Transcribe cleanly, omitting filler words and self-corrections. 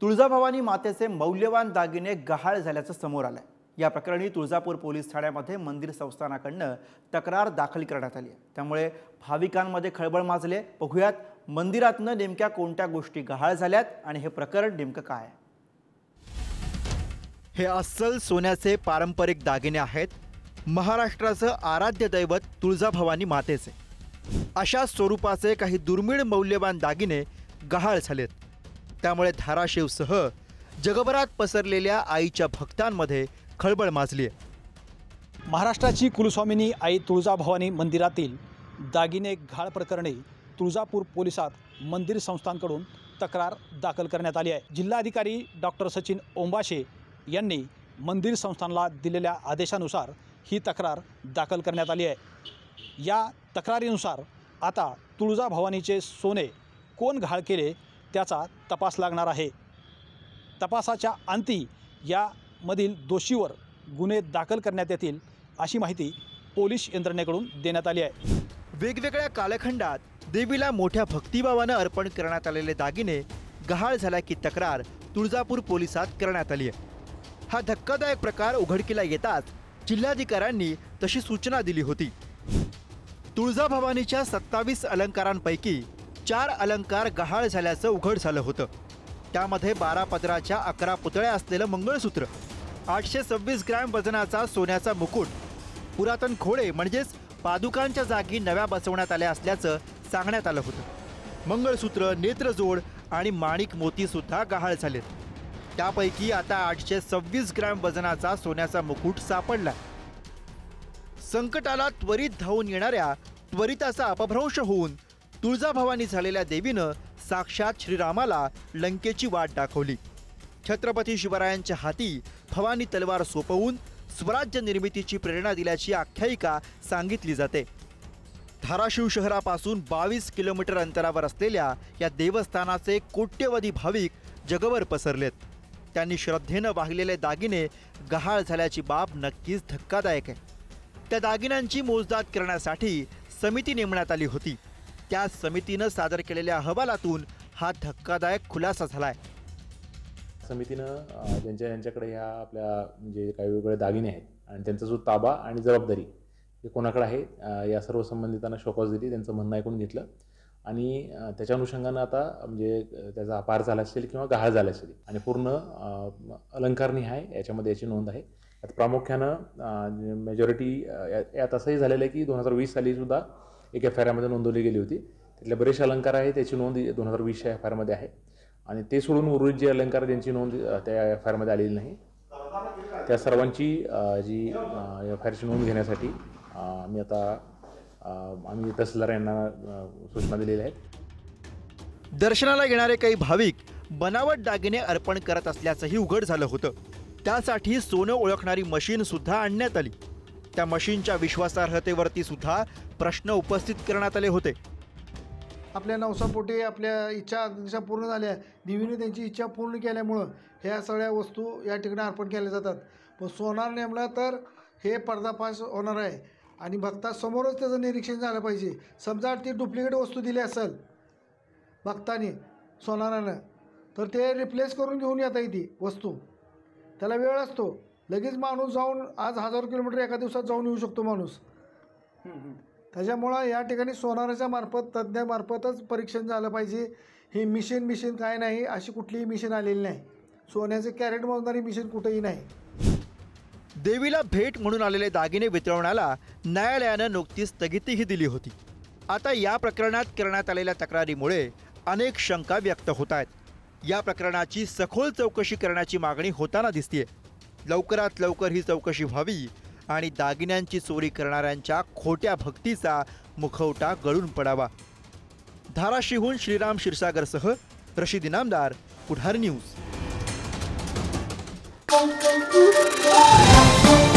तुळजाभवानी मातेचे मौल्यवान दागिने गहाळ झाल्याचं समोर आलंय। या प्रकरणी तुळजापूर पोलीस ठाण्यामध्ये मंदिर संस्थानाकडून तक्रार दाखल करण्यात आली आहे। त्यामुळे भाविकांमध्ये खळबळ माजली आहे। बघूयात मंदिरातनं नेमक्या कोणत्या गोष्टी गहाळ झाल्यात आणि हे प्रकरण नेमकं काय आहे। हे अस्सल सोन्याचे पारंपरिक दागिने आहेत। महाराष्ट्राचं आराध्य दैवत तुळजाभवानी मातेचे अशा स्वरूपाचे काही दुर्मिळ मौल्यवान दागिने गहाळ झालेत। त्यामुळे धाराशिवसह जगभरात पसरलेल्या आईच्या भक्तांमध्ये खळबळ माजली आहे। महाराष्ट्राची कुलस्वामिनी आई तुळजाभवानी मंदिरातील दागिने गहाळ प्रकरणी तुळजापूर पोलिसात मंदिर संस्थांकडून तक्रार दाखल करण्यात आली आहे। जिल्हाधिकारी डॉक्टर सचिन ओंबाशे यांनी मंदिर संस्थांना दिलेल्या आदेशानुसार ही तक्रार दाखल करण्यात आली आहे। या तक्रारीनुसार आता तुळजाभवानीचे सोने कोण गहाळ केले त्याचा तपास लागणार आहे। तपासाच्या अंती यामधील दोषीवर गुन्हे दाखल करण्यात येतील अशी माहिती पोलीस यंत्रणेकडून देण्यात आली आहे। वेगवेगळ्या कालखंडात देवीला मोठ्या भक्तिभावाने अर्पण करण्यात आलेले दागिने गहाळ झाल्याची तक्रार तुळजापूर पोलिसात करण्यात आली आहे। हा धक्कादायक प्रकार उघडकीला येताच जिल्हाधिकाऱ्यांनी तशी सूचना दिली होती। तुळजाभवानीच्या 27 अलंकारांपैकी 4 अलंकार गहाळ झाल्याचं उघड झालं होतं। त्यामध्ये 12 पदराच्या 11 पुतळ्या असलेलं मंगळसूत्र, 826 ग्रॅम वजनाचा सोन्याचा मुकुट, पुरातन खोळे म्हणजेच पादुकांच्या जागी नव्या बसवण्यात आल्या असल्याचं सांगण्यात आलं होतं। मंगळसूत्र, नेत्रजोड आणि माणिक मोती सुद्धा गहाळ झालेत। त्यापैकी आता 826 ग्रॅम वजनाचा सोन्याचा मुकुट सापडला। संकटाला त्वरित धावून येणाऱ्या त्वरिताचा अपभ्रंश होऊन तुळजाभवानी झालेल्या देवीनं साक्षात श्रीरामाला लंकेची वाट दाखवली। छत्रपती शिवरायांच्या हाती भवानी तलवार सोपवून स्वराज्य निर्मितीची प्रेरणा दिल्याची आख्यायिका सांगितली जाते। धाराशिव शहरापासून 22 किलोमीटर अंतरावर असलेल्या या देवस्थानाचे कोट्यवधी भाविक जगभर पसरलेत। त्यांनी श्रद्धेनं वाहिलेले दागिने गहाळ झाल्याची बाब नक्कीच धक्कादायक आहे। त्या दागिन्यांची मोजदाद करण्यासाठी समिती नेमण्यात आली होती। त्या समितीनं सादर केलेल्या अहवालातून हा धक्कादायक खुलासा झालाय। समितीनं ज्यांच्याकडे ह्या आपल्या म्हणजे काही वेगवेगळे दागिने आहेत आणि त्यांचा जो ताबा आणि जबाबदारी हे कोणाकडे आहे या सर्व संबंधितांना शोकॉस दिली, त्यांचं म्हणणं ऐकून घेतलं आणि त्याच्या अनुषंगानं आता म्हणजे त्याचा अपार झाला असेल किंवा गहाळ झाला असेल आणि पूर्ण अलंकारनिहाय याच्यामध्ये याची नोंद आहे। यात प्रामुख्यानं मेजॉरिटी यात असंही झालेलं आहे की 2020 साली सुद्धा एक FIR मध्ये नोंदवली गेली होती। त्यातले बरेचसे अलंकार आहे त्याची नोंद 2020च्या FIR मध्ये आहे आणि ते सोडून उर्वरित जे अलंकार ज्यांची नोंद त्या FIR मध्ये आलेली नाही त्या सर्वांची जी FIR ची नोंद घेण्यासाठी आम्ही तहसीलदार यांना सूचना दिलेल्या आहेत। दर्शनाला येणारे काही भाविक बनावट दागिने अर्पण करत असल्याचंही उघड झालं होतं। त्यासाठी सोनं ओळखणारी मशीन सुद्धा आणण्यात आली। त्या मशीनच्या विश्वासार्हतेवरती सुद्धा प्रश्न उपस्थित करण्यात आले होते। आपल्या नवसापोटी आपल्या इच्छा पूर्ण झाल्या, देवीने त्यांची इच्छा पूर्ण केल्यामुळं ह्या सगळ्या वस्तू या ठिकाणी अर्पण केल्या जातात। पण सोनार नेमला तर हे पर्दाफाश होणार आहे आणि भक्तासमोरच त्याचं निरीक्षण झालं पाहिजे। समजा ती डुप्लिकेट वस्तू दिली असेल भक्ताने सोनारानं तर ते रिप्लेस करून घेऊन येता येते वस्तू। त्याला वेळ असतो, लगेच माणूस जाऊन आज 1000 किलोमीटर एका दिवसात जाऊन येऊ शकतो माणूस। त्याच्यामुळं या ठिकाणी सोनाराच्या मार्फत तज्ज्ञामार्फतच परीक्षण झालं पाहिजे। ही मिशन काय नाही, अशी कुठलीही मिशन आलेली नाही। सोन्याचे कॅरेट मोजणारी मिशन कुठेही नाही। देवीला भेट म्हणून आलेले दागिने वितरणाला न्यायालयानं नुकतीच स्थगितीही दिली होती। आता या प्रकरणात करण्यात आलेल्या तक्रारीमुळे अनेक शंका व्यक्त होत आहेत। या प्रकरणाची सखोल चौकशी करण्याची मागणी होताना दिसतेय। लवकरात लवकर ही चौकशी व्हावी आणि दागिन्यांची चोरी करणाऱ्यांच्या खोट्या भक्तीचा मुखवटा गळून पडावा। धाराशिवहून श्रीराम क्षीरसागरसह रशीद इनामदार, पुढार न्यूज।